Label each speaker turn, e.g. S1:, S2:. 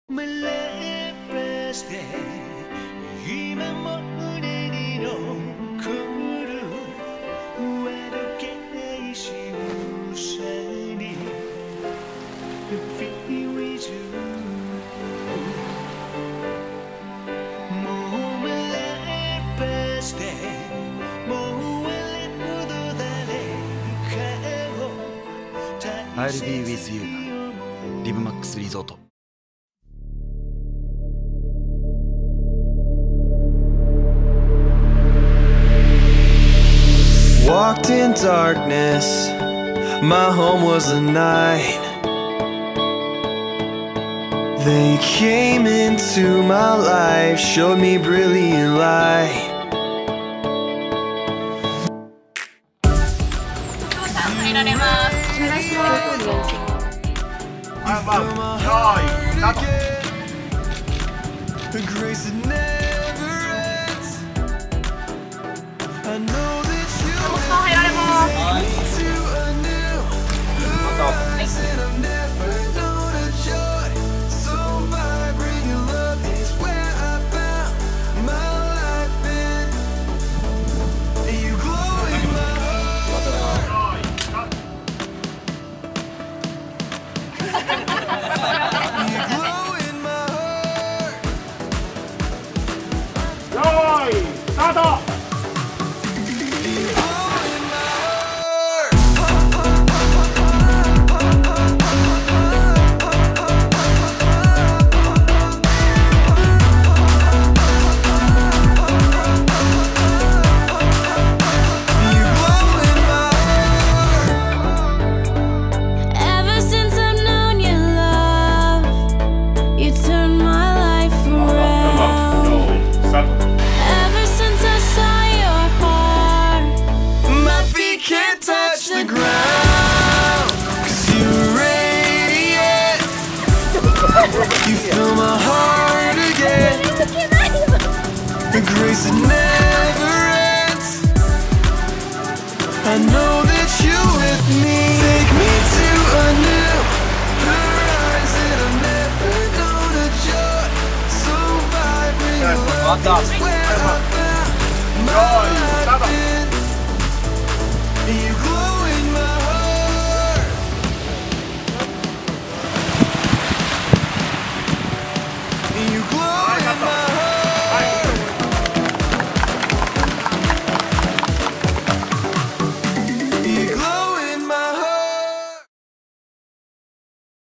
S1: Me lepraste今も胸に残る歩けないしぐさに Be with you もうめレプしてもう笑うほど誰かを
S2: I'll be with you リブマックスリゾート。Walked in darkness, my home was a night. Then you came into my life, showed me brilliant light.
S3: 入られます。お願いします。
S2: The grace that never ends. I know that you
S3: 入られます。
S2: to a new horizon. I've never known a joy so vibrant. Your love is where I found my life in. You glow in my heart. You glow in my heart.
S4: よーいスタート。
S2: You fill my heart again. The grace that never ends. I know that you're with me. Take me to a new horizon. I've never known a joy so vibrant. Your love is where I found my life.